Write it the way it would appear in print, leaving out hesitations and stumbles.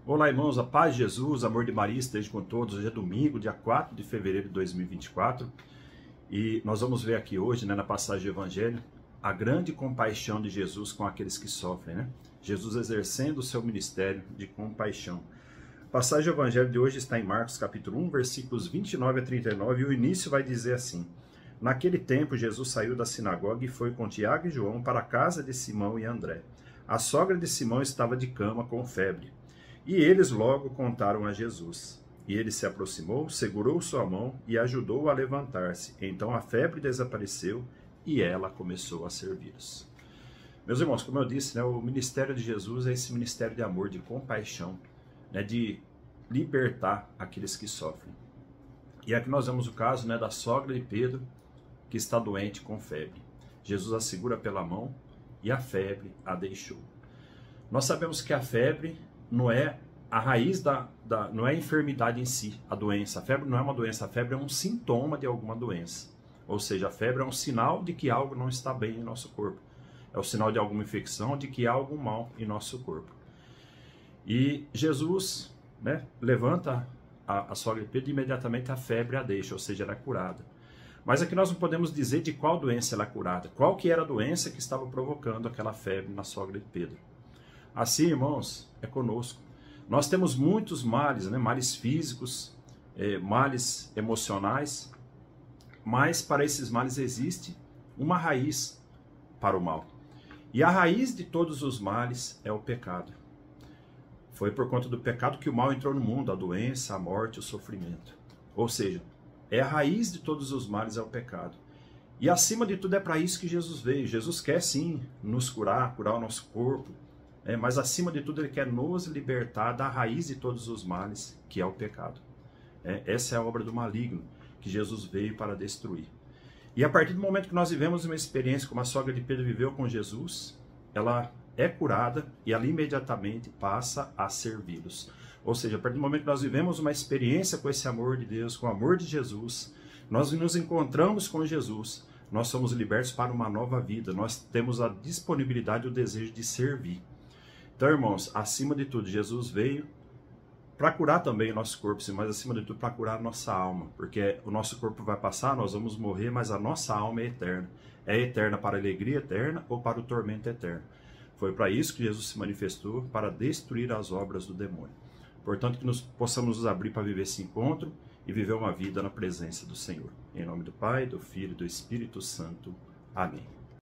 Olá, irmãos, a paz de Jesus, amor de Maria esteja com todos. Hoje é domingo, dia 4 de fevereiro de 2024 e nós vamos ver aqui hoje, na passagem do Evangelho, a grande compaixão de Jesus com aqueles que sofrem, Jesus exercendo o seu ministério de compaixão. A passagem do Evangelho de hoje está em Marcos capítulo 1, versículos 29 a 39 e o início vai dizer assim: Naquele tempo, Jesus saiu da sinagoga e foi com Tiago e João para a casa de Simão e André. A sogra de Simão estava de cama com febre. E eles logo contaram a Jesus. E ele se aproximou, segurou sua mão e ajudou-o a levantar-se. Então a febre desapareceu e ela começou a servi-los. Meus irmãos, como eu disse, o ministério de Jesus é esse ministério de amor, de compaixão, de libertar aqueles que sofrem. E aqui nós vemos o caso da sogra de Pedro, que está doente com febre. Jesus a segura pela mão e a febre a deixou. Nós sabemos que a febre não é a raiz não é a enfermidade em si, a doença. A febre não é uma doença, a febre é um sintoma de alguma doença. Ou seja, a febre é um sinal de que algo não está bem em nosso corpo. É o sinal de alguma infecção, de que há algo mal em nosso corpo. E Jesus levanta a sogra de Pedro e imediatamente a febre a deixa, ou seja, ela é curada. Mas aqui nós não podemos dizer de qual doença ela é curada, qual que era a doença que estava provocando aquela febre na sogra de Pedro. Assim, irmãos, é conosco. Nós temos muitos males, males físicos, males emocionais, mas para esses males existe uma raiz para o mal. E a raiz de todos os males é o pecado. Foi por conta do pecado que o mal entrou no mundo, a doença, a morte, o sofrimento. Ou seja, a raiz de todos os males é o pecado. E acima de tudo é para isso que Jesus veio. Jesus quer sim nos curar o nosso corpo, mas acima de tudo ele quer nos libertar da raiz de todos os males, que é o pecado. Essa é a obra do maligno, que Jesus veio para destruir. E a partir do momento que nós vivemos uma experiência como a sogra de Pedro viveu com Jesus, ela é curada e ela imediatamente passa a servi-los. Ou seja, a partir do momento que nós vivemos uma experiência com esse amor de Deus, com o amor de Jesus, nós nos encontramos com Jesus, nós somos libertos para uma nova vida, nós temos a disponibilidade e o desejo de servir. Então, irmãos, acima de tudo, Jesus veio para curar também o nosso corpo, mas acima de tudo para curar a nossa alma, porque o nosso corpo vai passar, nós vamos morrer, mas a nossa alma é eterna. É eterna para a alegria eterna ou para o tormento eterno. Foi para isso que Jesus se manifestou, para destruir as obras do demônio. Portanto, que nós possamos nos abrir para viver esse encontro e viver uma vida na presença do Senhor. Em nome do Pai, do Filho e do Espírito Santo. Amém.